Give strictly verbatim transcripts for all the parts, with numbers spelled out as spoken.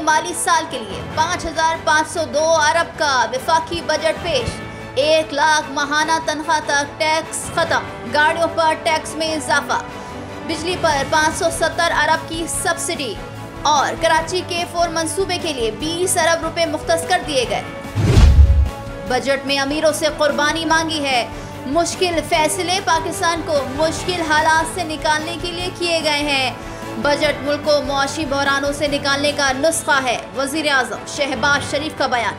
माली साल के लिए पाँच हजार पाँच सौ दो अरब का वफाकी बजट पेश। एक लाख माहाना तनख्वाह तक टैक्स खत्म। गाड़ियों पर टैक्स में इजाफा। बिजली पर पाँच सौ सत्तर अरब की सब्सिडी और कराची के फोर मंसूबे के लिए बीस अरब रुपए मुख्तस कर दिए गए। बजट में अमीरों से कुर्बानी मांगी है। मुश्किल फैसले पाकिस्तान को मुश्किल हालात से निकालने के लिए किए गए हैं। बजट मुल्क को मुआशी बहरानों से निकालने का नुस्खा है। वजीर आज़म शहबाज शरीफ का बयान।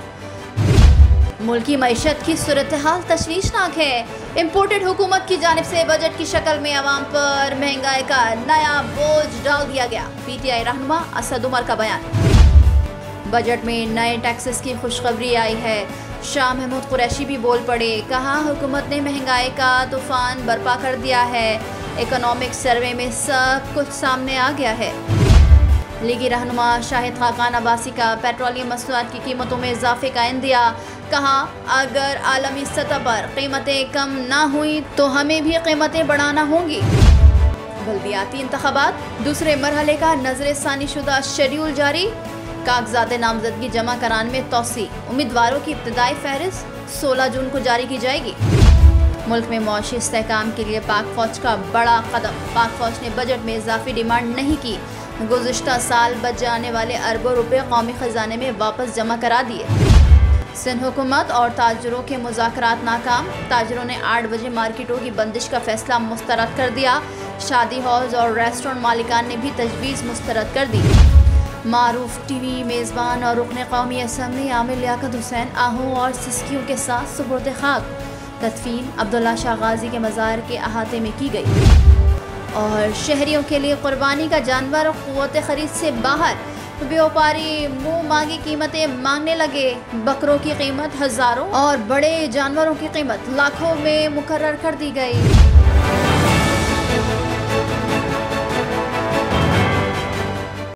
मुल्क की मईशत की सूरत हाल तशवीशनाक है। इम्पोर्टेड हुकूमत की जानिब से बजट की शक्ल में आवाम पर महंगाई का नया बोझ डाल दिया गया। पी टी आई रहनुमा असद उमर का बयान। बजट में नए टैक्सेस की खुशखबरी आई है। शाह महमूद कुरैशी भी बोल पड़े। कहा, हुकूमत ने महंगाई का तूफान बर्पा कर दिया है। इकोनॉमिक सर्वे में सब कुछ सामने आ गया है। लीगी रहनुमा शाहिद खाकान अब्बासी का पेट्रोलियम मसनूआत की कीमतों में इजाफे का इंदिया। कहा, अगर आलमी सतह पर कीमतें कम ना हुई तो हमें भी कीमतें बढ़ाना होंगी। बल्दियाती इंतखाबात दूसरे मरहले का नजर सानी शुदा शेड्यूल जारी। कागजात नामजदगी जमा कराने में तौसी। उम्मीदवारों की इब्तदाई फहरिस्त सोलह जून को जारी की जाएगी। मुल्क में मुआशी इस्तेहकाम के लिए पाक फौज का बड़ा कदम। पाक फौज ने बजट में इजाफी डिमांड नहीं की। गुज़िश्ता साल बच जाने वाले अरबों रुपए कौमी खजाने में वापस जमा करा दिए। सिंध हुकूमत और ताजरों के मुज़ाकरात नाकाम। ताजरों ने आठ बजे मार्केटों की बंदिश का फैसला मुस्तरद कर दिया। शादी हॉल्स और रेस्टोरेंट मालिकान ने भी तजवीज़ मुस्तरद कर दी। मारूफ टीवी मेज़बान और रुकन कौमी असम्बली आमिर लियाकत हुसैन आहू और सिस्कियों के साथ सुपुर्द खाक। तदफीन अब्दुल्ला शाह गाजी के मज़ार के अहाते में की गई। और शहरियों के लिए कुर्बानी का जानवर क़ुव्वत ख़रीद से बाहर। व्यापारी मुँह मांगी कीमतें मांगने लगे। बकरों की कीमत हज़ारों और बड़े जानवरों की कीमत लाखों में मुकर्रर कर दी गई।